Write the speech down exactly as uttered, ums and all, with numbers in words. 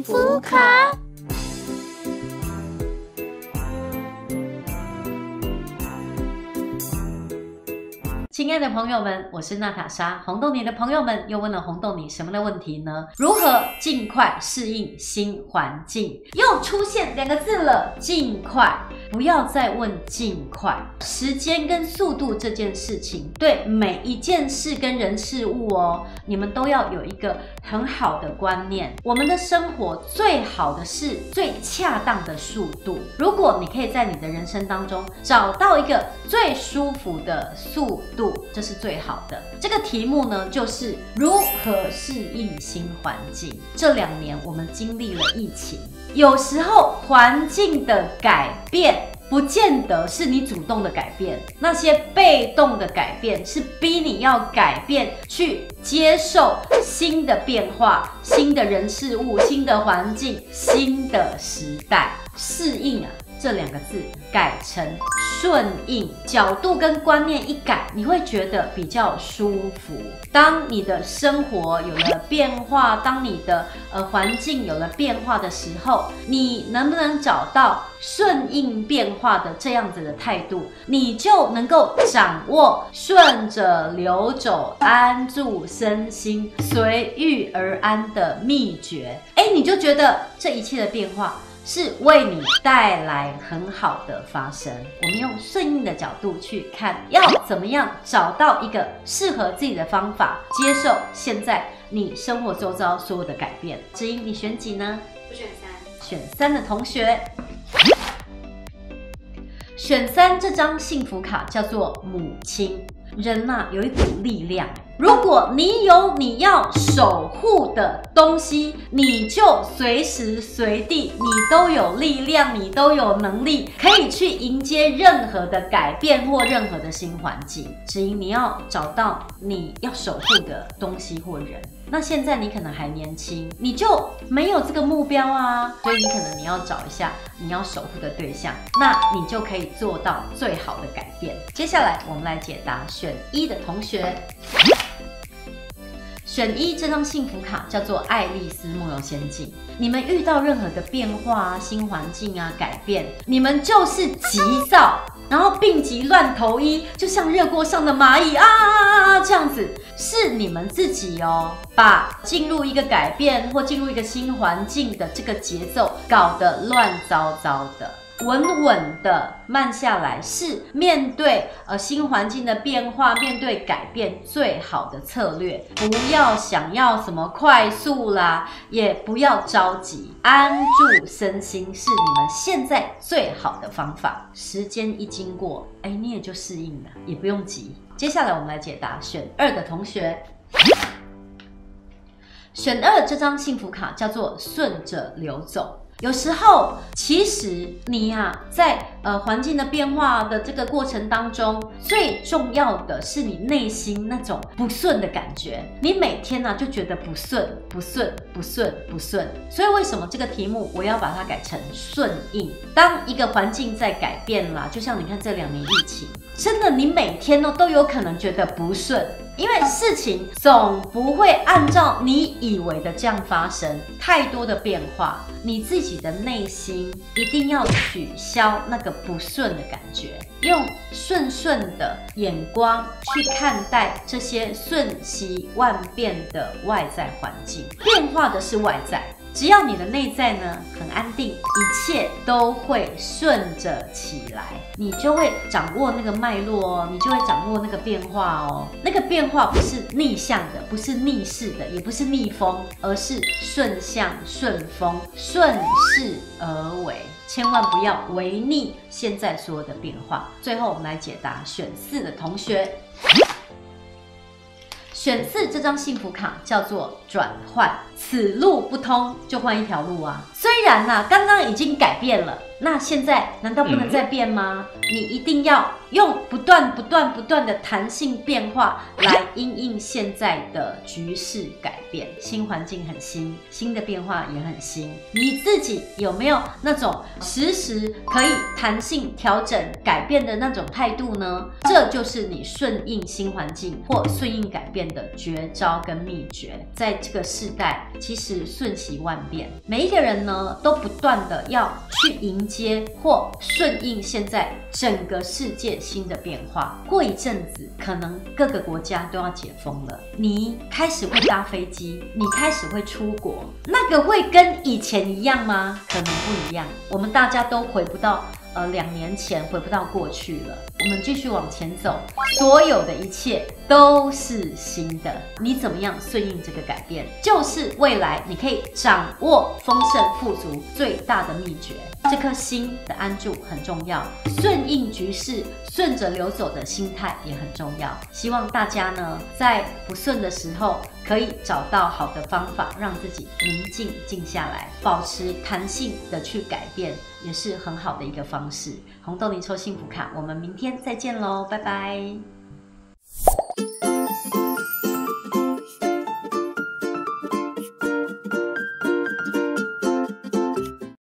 福卡。亲爱的朋友们，我是娜塔莎。红豆泥的朋友们又问了红豆泥什么的问题呢？如何尽快适应新环境？又出现两个字了，尽快。不要再问尽快，时间跟速度这件事情，对每一件事跟人事物哦，你们都要有一个很好的观念。我们的生活最好的是最恰当的速度。如果你可以在你的人生当中找到一个最舒服的速度，这是最好的。这个题目呢，就是如何适应新环境。这两年我们经历了疫情，有时候环境的改变不见得是你主动的改变，那些被动的改变是逼你要改变，去接受新的变化、新的人事物、新的环境、新的时代。适应啊这两个字改成顺应，角度跟观念一改，你会觉得比较舒服。当你的生活有了变化，当你的呃环境有了变化的时候，你能不能找到顺应变化的这样子的态度，你就能够掌握顺着流走、安住身心、随遇而安的秘诀。哎，你就觉得这一切的变化是为你带来很好的发生。我们用顺应的角度去看，要怎么样找到一个适合自己的方法，接受现在你生活周遭所有的改变。知音，你选几呢？ 我选三。 选三的同学，选三这张幸福卡叫做母亲。人呐、啊，有一股力量。如果你有你要守护的东西，你就随时随地你都有力量，你都有能力，可以去迎接任何的改变或任何的新环境。只因你要找到你要守护的东西或人。那现在你可能还年轻，你就没有这个目标啊，所以你可能你要找一下你要守护的对象，那你就可以做到最好的改变。接下来我们来解答选一的同学。选一这张幸福卡叫做爱丽丝梦游仙境。你们遇到任何的变化啊、新环境啊、改变，你们就是急躁，然后病急乱投医，就像热锅上的蚂蚁啊啊啊这样子，是你们自己哦，把进入一个改变或进入一个新环境的这个节奏搞得乱糟糟的。稳稳的慢下来，是面对呃新环境的变化、面对改变最好的策略。不要想要什么快速啦，也不要着急，安住身心是你们现在最好的方法。时间一经过，哎，你也就适应了，也不用急。接下来我们来解答选二的同学。选二这张幸福卡叫做顺着流走。有时候，其实你呀、啊，在呃环境的变化的这个过程当中，最重要的是你内心那种不顺的感觉。你每天呢、啊、就觉得不顺、不顺、不顺、不顺。所以为什么这个题目我要把它改成顺应？当一个环境在改变啦，就像你看这两年疫情，真的你每天呢都有可能觉得不顺。因为事情总不会按照你以为的这样发生，太多的变化，你自己的内心一定要取消那个不顺的感觉，用顺顺的眼光去看待这些瞬息万变的外在环境。变化的是外在，只要你的内在呢很安定，一切都会顺着起来，你就会掌握那个脉络哦，你就会掌握那个变化哦。那个变化不是逆向的，不是逆势的，也不是逆风，而是顺向、顺风、顺势而为。千万不要违逆现在所有的变化。最后我们来解答选四的同学。选四这张幸福卡叫做转换，此路不通就换一条路啊。虽然呐、啊，刚刚已经改变了，那现在难道不能再变吗？你一定要用不断、不断、不断的弹性变化来因应现在的局势改变。新环境很新，新的变化也很新。你自己有没有那种时时可以弹性调整、改变的那种态度呢？这就是你顺应新环境或顺应改变的绝招跟秘诀。在这个世代，其实瞬息万变，每一个人呢都不断的要去迎接或顺应现在整个世界新的变化。过一阵子，可能各个国家都要解封了，你开始会搭飞机，你开始会出国，那个会跟以前一样吗？可能不一样。我们大家都回不到呃两年前，回不到过去了。我们继续往前走，所有的一切都是新的。你怎么样顺应这个改变，就是未来你可以掌握丰盛富足最大的秘诀。这颗心的安住很重要，顺应局势、顺着流走的心态也很重要。希望大家呢，在不顺的时候，可以找到好的方法，让自己宁静静下来，保持弹性的去改变，也是很好的一个方式。红豆泥抽幸福卡，我们明天再见喽，拜拜。